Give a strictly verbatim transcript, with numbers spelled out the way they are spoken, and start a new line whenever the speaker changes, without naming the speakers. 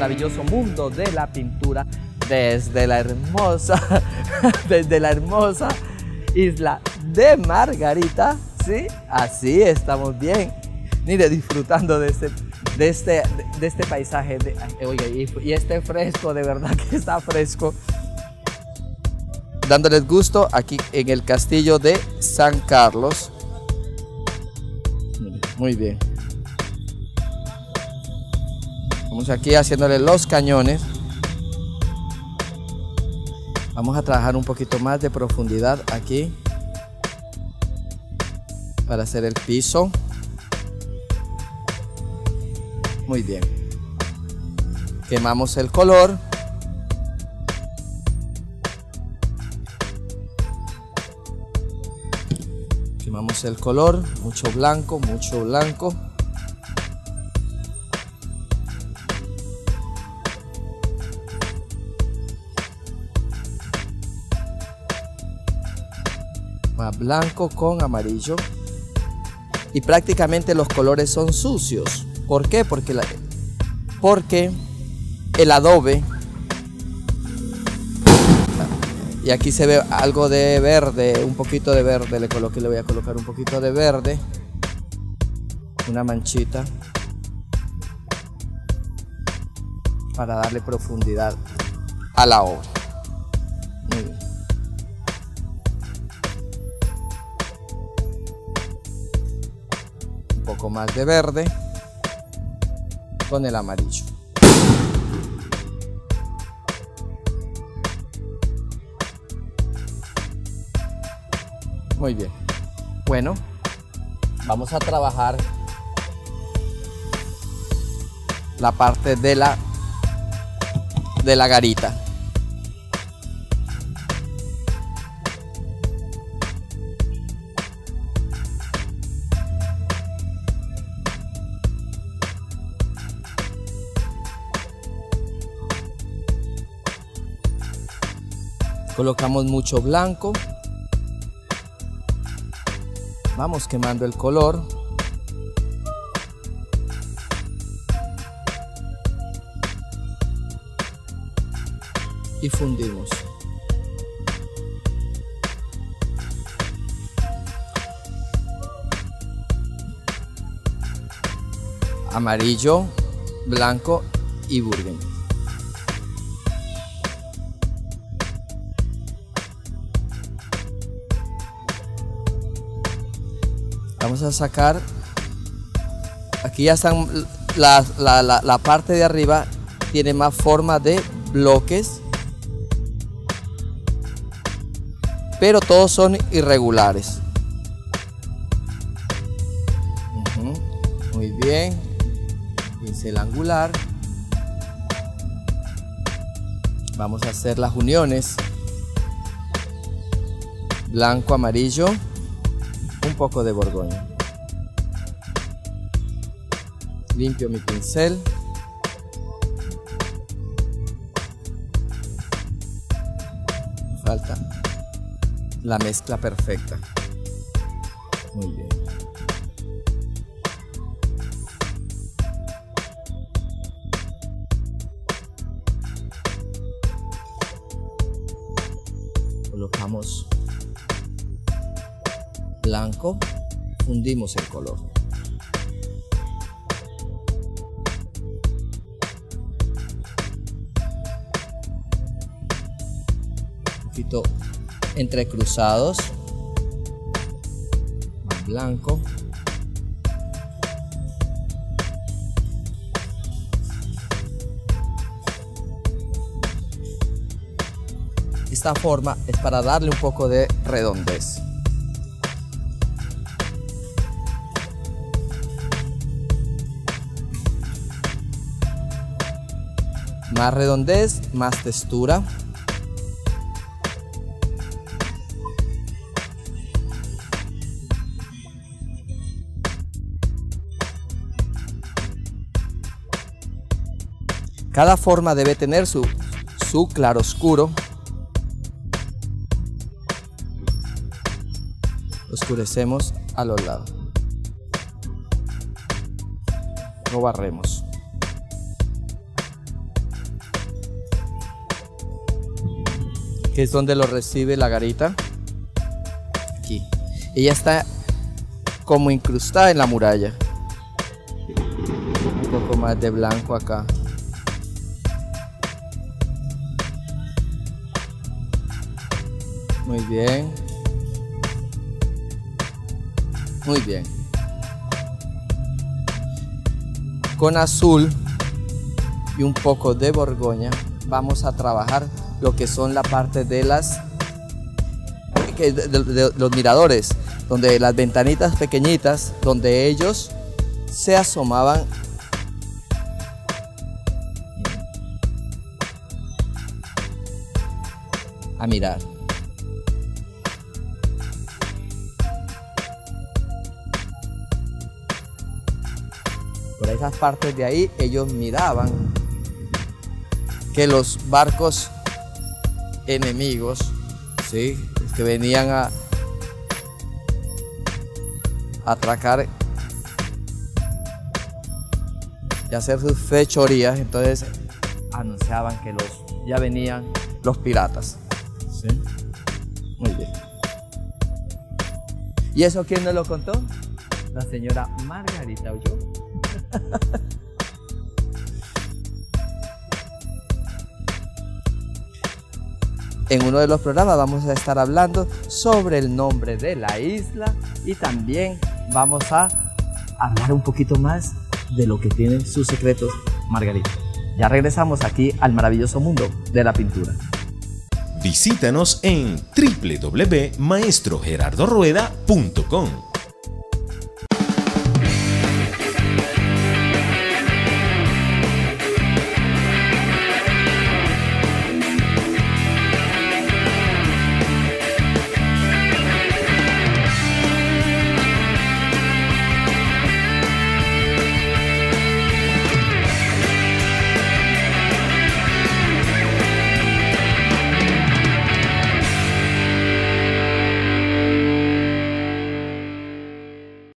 maravilloso mundo de la pintura desde la hermosa, desde la hermosa isla de Margarita, ¿sí? Así estamos bien. Mire, disfrutando de este, de este, de este paisaje. De, oiga, y, y este fresco, de verdad que está fresco. Dándoles gusto aquí en el castillo de San Carlos. Muy bien. Vamos aquí haciéndole los cañones. Vamos a trabajar un poquito más de profundidad aquí para hacer el piso. Muy bien. Quemamos el color. Quemamos el color, mucho blanco, mucho blanco. Más blanco con amarillo. Y prácticamente los colores son sucios. ¿Por qué? Porque, la, porque el adobe, y aquí se ve algo de verde, un poquito de verde, le coloqué, le voy a colocar un poquito de verde, una manchita, para darle profundidad a la obra. Muy bien. Un poco más de verde con el amarillo. Muy bien. Bueno, vamos a trabajar la parte de la de la garita. Colocamos mucho blanco. Vamos quemando el color. Y fundimos. Amarillo, blanco y burgundy. Vamos a sacar, aquí ya están, la, la, la, la parte de arriba tiene más forma de bloques, pero todos son irregulares. Uh-huh. Muy bien, pincel angular. Vamos a hacer las uniones, blanco, amarillo, un poco de borgoña. Limpio mi pincel. Falta la mezcla perfecta. Muy bien. Colocamos blanco, fundimos el color. Un poquito entrecruzados, más blanco. Esta forma es para darle un poco de redondez. Más redondez, más textura. Cada forma debe tener su, su claroscuro. Oscurecemos a los lados. Lo barremos. que es donde lo recibe la garita. Aquí. Ella está como incrustada en la muralla. Un poco más de blanco acá. Muy bien. Muy bien. Con azul y un poco de borgoña vamos a trabajar lo que son la parte de las de, de, de los miradores, donde las ventanitas pequeñitas, donde ellos se asomaban a mirar. Por esas partes de ahí ellos miraban que los barcos enemigos, ¿sí?, que venían a, a atracar y hacer sus fechorías, entonces anunciaban que los, ya venían los piratas. ¿Sí? Muy bien. ¿Y eso quién nos lo contó? La señora Margarita Ulloa. En uno de los programas vamos a estar hablando sobre el nombre de la isla y también vamos a hablar un poquito más de lo que tienen sus secretos Margarita. Ya regresamos aquí al maravilloso mundo de la pintura.
Visítanos en doble u doble u doble u punto maestro gerardo rueda punto com.